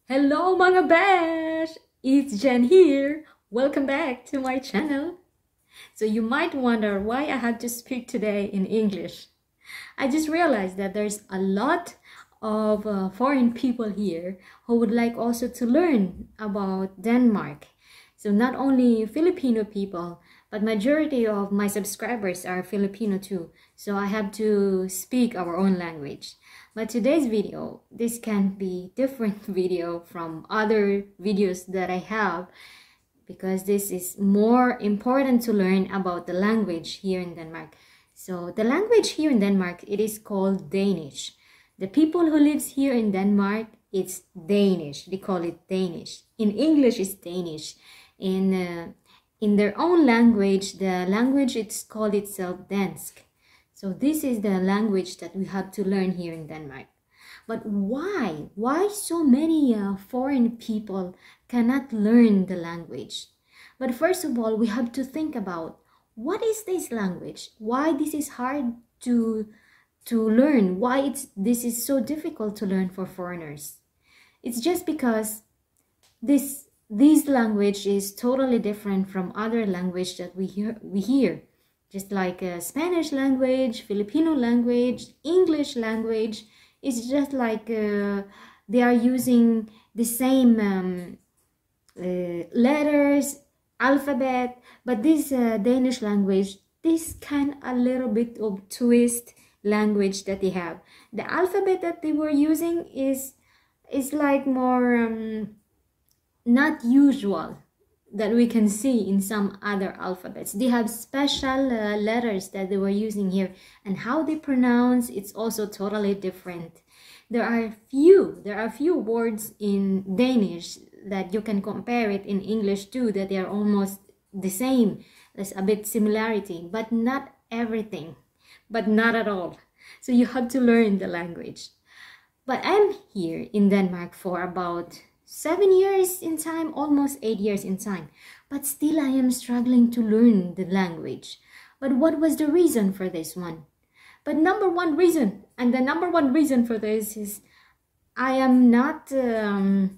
Hello mga besh! It's Jen here. Welcome back to my channel. So you might wonder why I had to speak today in English. I just realized that there's a lot of foreign people here who would like also to learn about Denmark. So not only Filipino people, but majority of my subscribers are Filipino too. So I have to speak our own language. But today's video, this can be different video from other videos that I have because this is more important to learn about the language here in Denmark. So the language here in Denmark, it is called Danish. The people who lives here in Denmark, it's Danish. They call it Danish. In English, it's Danish. In their own language, the language it's called itself Dansk. So this is the language that we have to learn here in Denmark. But why? Why so many foreign people cannot learn the language? But first of all, we have to think about what is this language? Why this is hard to learn? Why this is so difficult to learn for foreigners? It's just because this language is totally different from other language that we hear. Just like Spanish language, Filipino language, English language, it's just like they are using the same letters, alphabet, but this Danish language, this kind a little bit of twist language that they have. The alphabet that they were using is like more not usual that we can see in some other alphabets. They have special letters that they were using here, and how they pronounce it's also totally different. There are few words in Danish that you can compare it in English too, that they are almost the same. There's a bit similarity, but not everything, but not at all. So you have to learn the language. But I'm here in Denmark for about 7 years in time, almost 8 years in time, but still I am struggling to learn the language. But what was the reason for this one? But number one reason for this is I am not I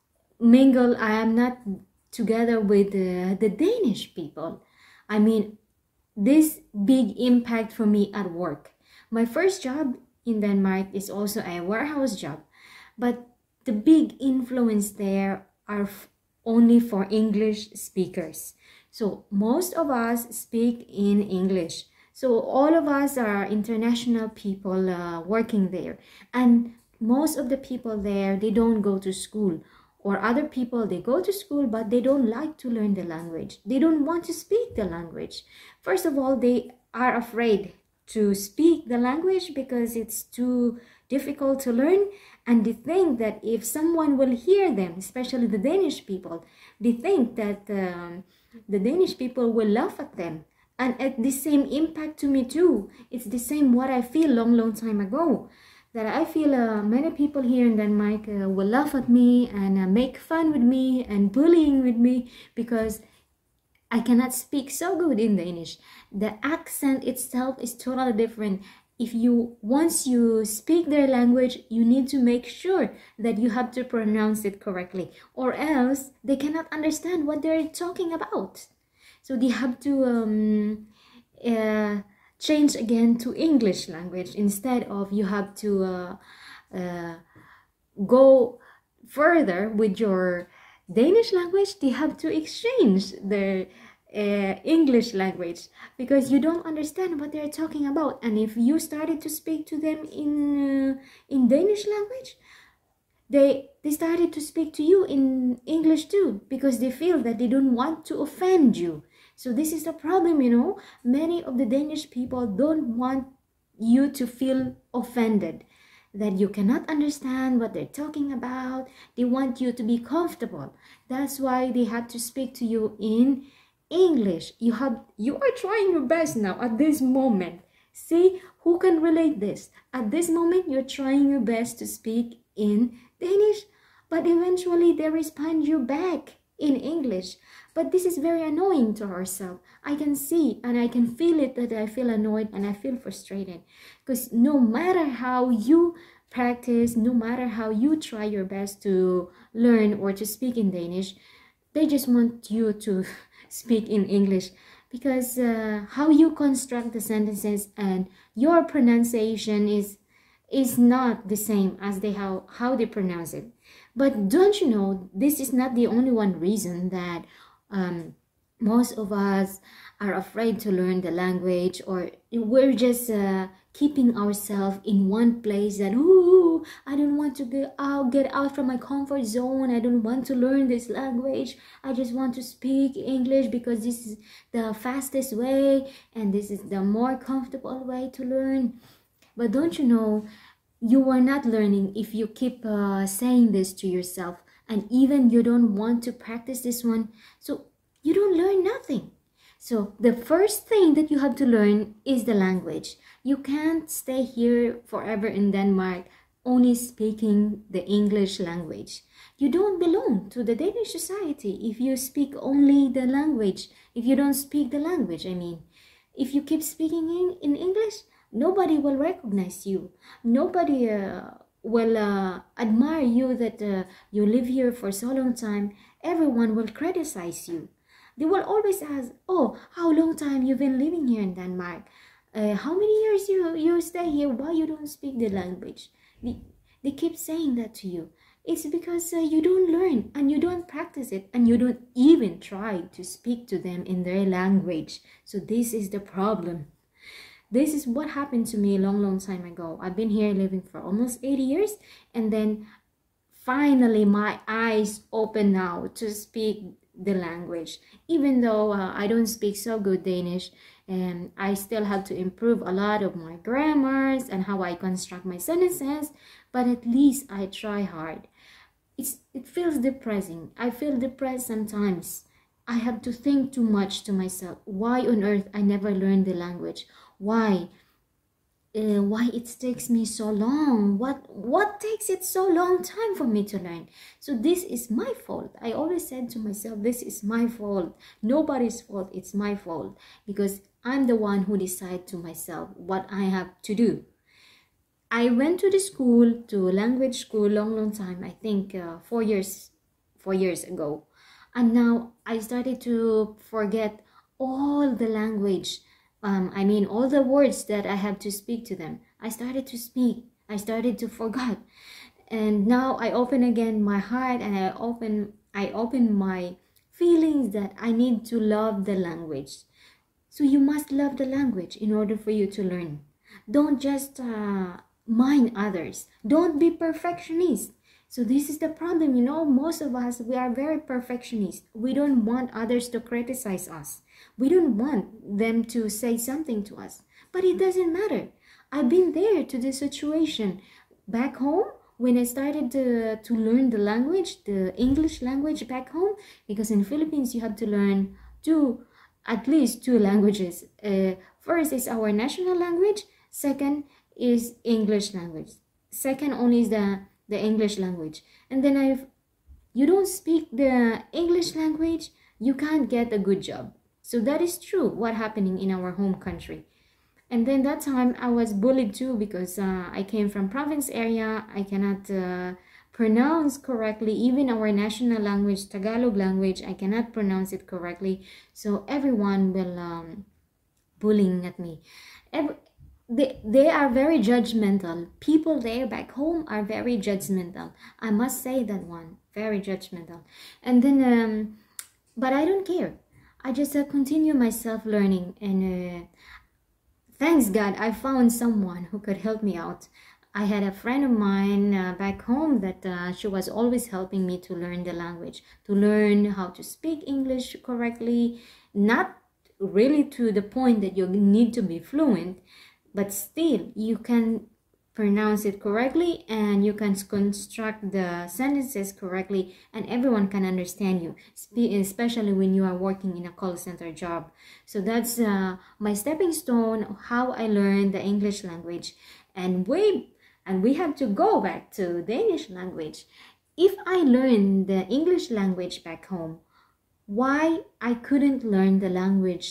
am not together with the Danish people. I mean, this big impact for me at work. My first job in Denmark is also a warehouse job, but the big influence there are only for English speakers. So most of us speak in English. So all of us are international people working there. And most of the people there, they don't go to school. Or other people, they go to school, but they don't like to learn the language. They don't want to speak the language. First of all, they are afraid to speak the language because it's too difficult to learn, and they think that if someone will hear them, especially the Danish people, they think that the Danish people will laugh at them. And at the same impact to me too. It's the same what I feel long time ago, that I feel many people here in Denmark will laugh at me and make fun with me and bullying with me because I cannot speak so good in Danish. The accent itself is totally different. Once you speak their language, you need to make sure that you have to pronounce it correctly, or else they cannot understand what they're talking about. So they have to change again to English language instead of you have to go further with your Danish language. They have to exchange their English language because you don't understand what they're talking about. And if you started to speak to them in Danish language, they started to speak to you in English too because they feel that they don't want to offend you. So this is the problem, you know. Many of the Danish people don't want you to feel offended, that you cannot understand what they're talking about. They want you to be comfortable. That's why they have to speak to you in English. You are trying your best now at this moment. See who can relate this. At this moment, you're trying your best to speak in Danish, but eventually they respond you back in English. But this is very annoying to ourselves. I can see and I can feel it, that I feel annoyed and I feel frustrated because no matter how you practice, no matter how you try your best to learn or to speak in Danish, they just want you to speak in English, because how you construct the sentences and your pronunciation is not the same as how they pronounce it. But don't you know, this is not the only one reason that most of us are afraid to learn the language, or we're just keeping ourselves in one place that, ooh, I don't want to get out from my comfort zone. I don't want to learn this language. I just want to speak English because this is the fastest way and this is the more comfortable way to learn. But don't you know, you are not learning if you keep saying this to yourself, and even you don't want to practice this one, so you don't learn nothing. So the first thing that you have to learn is the language. You can't stay here forever in Denmark only speaking the English language. You don't belong to the Danish society if you speak only the language, if you don't speak the language, I mean. If you keep speaking in English, nobody will recognize you. Nobody will admire you that you live here for so long time. Everyone will criticize you. They will always ask, oh, how long time you've been living here in Denmark? How many years you stay here? Why you don't speak the language? They keep saying that to you. It's because you don't learn and you don't practice it, and you don't even try to speak to them in their language. So this is the problem. This is what happened to me a long time ago. I've been here living for almost 8 years, and then finally my eyes open now to speak the language. Even though I don't speak so good Danish, and I still have to improve a lot of my grammars and how I construct my sentences, but at least I try hard. It feels depressing. I feel depressed sometimes. I have to think too much to myself. Why on earth I never learned the language? Why it takes me so long? What takes it so long time for me to learn? So this is my fault. I always said to myself, this is my fault. Nobody's fault. It's my fault, because I'm the one who decide to myself what I have to do. I went to the school, to language school, long time. I think 4 years ago, and now I started to forget all the language. I mean, all the words that I have to speak to them. I started to speak. I started to forget. And now I open again my heart, and I open my feelings that I need to love the language. So you must love the language in order for you to learn. Don't just mind others. Don't be perfectionist. So this is the problem, you know, most of us, we are very perfectionist. We don't want others to criticize us. We don't want them to say something to us. But it doesn't matter. I've been there to the situation. Back home, when I started to learn the language, the English language back home, because in Philippines you have to learn at least two languages. First is our national language. Second is English language. Second only is the English language. And then you don't speak the English language, you can't get a good job. So that is true what happening in our home country. And then that time I was bullied too, because I came from province area. I cannot pronounce correctly even our national language, Tagalog language. I cannot pronounce it correctly. So everyone will bullying at me. They are very judgmental. People there back home are very judgmental. I must say that one, very judgmental. And then, but I don't care. I just continue myself learning, and thanks God, I found someone who could help me out. I had a friend of mine back home that she was always helping me to learn the language, to learn how to speak English correctly, not really to the point that you need to be fluent, but still you can pronounce it correctly and you can construct the sentences correctly, and everyone can understand you, especially when you are working in a call center job. So that's my stepping stone, how I learned the English language. And we have to go back to Danish language. If I learned the English language back home, why I couldn't learn the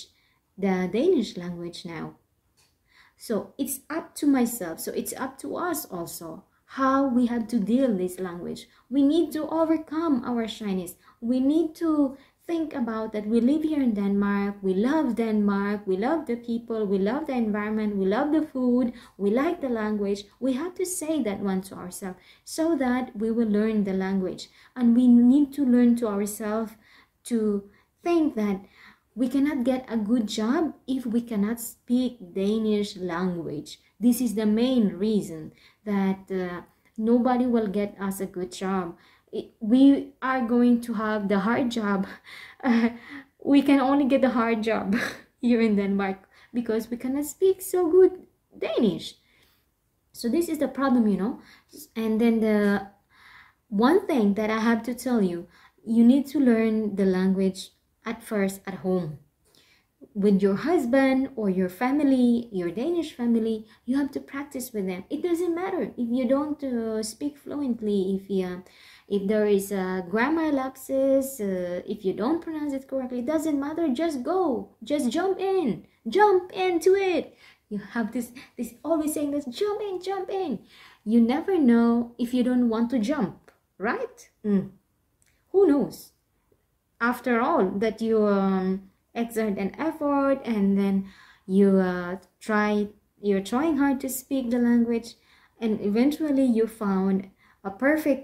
Danish language now? So it's up to myself. So it's up to us also. how we have to deal this language. We need to overcome our shyness. We need to think about that we live here in Denmark, we love Denmark, we love the people, we love the environment, we love the food, we like the language. We have to say that one to ourselves so that we will learn the language. And we need to learn to ourselves to think that we cannot get a good job if we cannot speak Danish language. This is the main reason that nobody will get us a good job. We are going to have the hard job. We can only get the hard job here in Denmark because we cannot speak so good Danish. So this is the problem, you know. And then the one thing that I have to tell you, you need to learn the language at first at home. With your husband or your family, your Danish family, you have to practice with them. It doesn't matter if you don't speak fluently, if there is grammar lapses, if you don't pronounce it correctly, it doesn't matter. Just go, just jump into it. You have this always saying this, jump in. You never know if you don't want to jump, right? Who knows? After all, that you exert an effort and then you're trying hard to speak the language, and eventually you found a perfect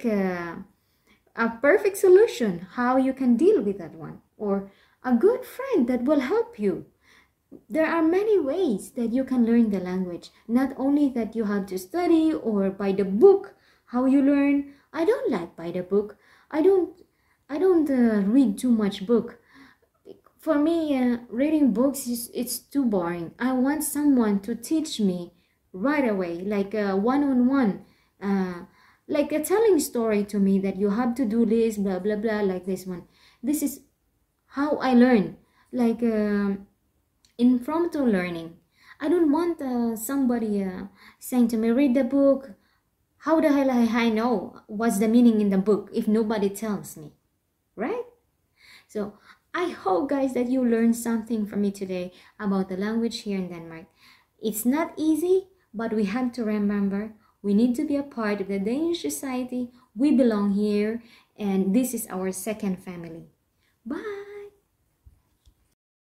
solution how you can deal with that one, or a good friend that will help you. There are many ways that you can learn the language. Not only that you have to study or by the book how you learn. I don't like by the book. I don't read too much book. For me, reading books it's too boring. I want someone to teach me right away, like one-on-one, like a telling story to me that you have to do this, blah blah blah, like this one. This is how I learn, like impromptu learning. I don't want somebody saying to me, read the book. How the hell I know what's the meaning in the book if nobody tells me, right? So I hope, guys, that you learned something from me today about the language here in Denmark. It's not easy, but we have to remember we need to be a part of the Danish society. We belong here, and this is our second family. Bye!